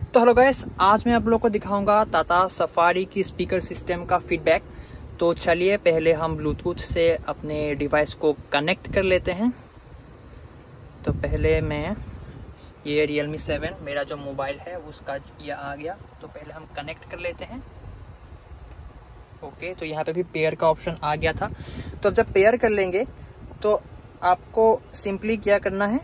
तो hello guys, आज मैं आप लोगों को दिखाऊंगा टाटा सफारी की स्पीकर सिस्टम का फीडबैक। तो चलिए पहले हम ब्लूटूथ से अपने डिवाइस को कनेक्ट कर लेते हैं। तो पहले मैं ये Realme 7 मेरा जो मोबाइल है उसका ये आ गया। तो पहले हम कनेक्ट कर लेते हैं। ओके, तो यहाँ पे भी पेयर का ऑप्शन आ गया था। तो अब जब पेयर कर लेंगे तो आपको सिंपली क्या करना है,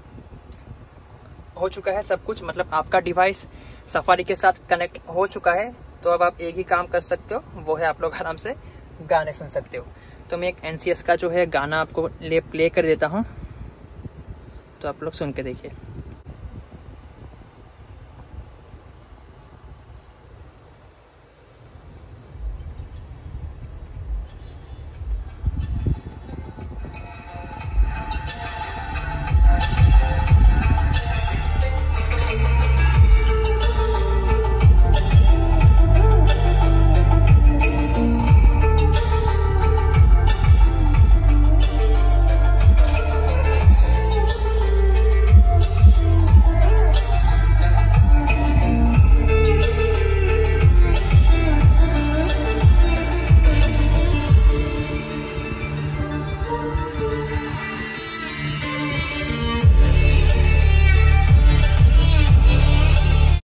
हो चुका है सब कुछ, मतलब आपका डिवाइस सफारी के साथ कनेक्ट हो चुका है। तो अब आप एक ही काम कर सकते हो, वो है आप लोग आराम से गाने सुन सकते हो। तो मैं एक NCS का जो है गाना आपको प्ले कर देता हूँ, तो आप लोग सुन के देखिए।